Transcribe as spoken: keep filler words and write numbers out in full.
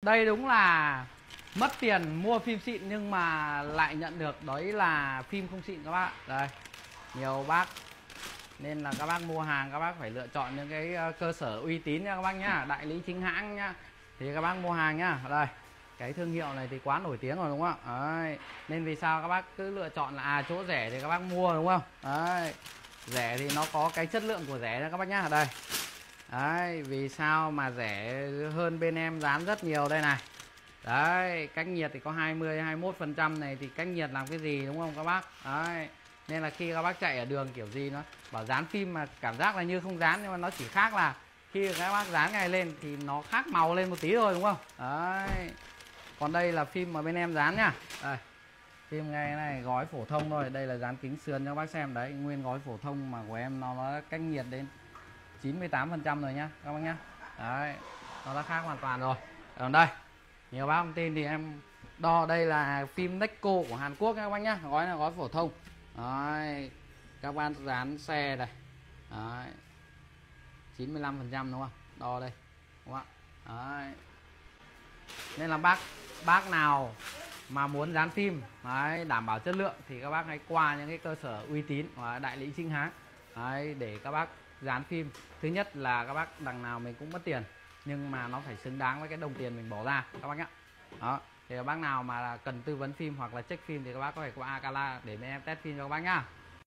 Đây đúng là mất tiền mua phim xịn nhưng mà lại nhận được đấy là phim không xịn các bác. Đây, nhiều bác nên là các bác mua hàng các bác phải lựa chọn những cái cơ sở uy tín nha các bác nhá, đại lý chính hãng nhá. Thì các bác mua hàng nhá. Đây, cái thương hiệu này thì quá nổi tiếng rồi đúng không ạ? Đấy, nên vì sao các bác cứ lựa chọn là à chỗ rẻ thì các bác mua đúng không? Đấy, rẻ thì nó có cái chất lượng của rẻ nha các bác nhá. Đây. Đấy, vì sao mà rẻ hơn bên em dán rất nhiều đây này. Đấy, cách nhiệt thì có hai mươi hai mươi mốt phần trăm này thì cách nhiệt làm cái gì đúng không các bác? Đấy. Nên là khi các bác chạy ở đường kiểu gì nó bảo dán phim mà cảm giác là như không dán, nhưng mà nó chỉ khác là khi các bác dán ngay lên thì nó khác màu lên một tí thôi đúng không? Đấy. Còn đây là phim mà bên em dán nhá. Đây. Phim ngay này gói phổ thông thôi, đây là dán kính sườn cho các bác xem đấy, nguyên gói phổ thông mà của em nó nó cách nhiệt đến chín mươi tám phần trăm rồi nhá các bác nhá. Đấy, nó đã khác hoàn toàn rồi. Còn đây, nhiều bác không tin thì em đo, đây là phim Neco của Hàn Quốc nha các bác nhá, gói là gói phổ thông. Đấy, các bác dán xe đây. Đấy, chín mươi lăm phần trăm đúng không? Đo đây. Đúng không ạ? Đấy. Nên là bác bác nào mà muốn dán phim đấy, đảm bảo chất lượng thì các bác hãy qua những cái cơ sở uy tín và đại lý chính hãng đấy, để các bác dán phim. Thứ nhất là các bác đằng nào mình cũng mất tiền, nhưng mà nó phải xứng đáng với cái đồng tiền mình bỏ ra các bác nhá. Đó, thì bác nào mà cần tư vấn phim hoặc là check phim thì các bác có thể qua Akala để bên em test phim cho các bác nhá.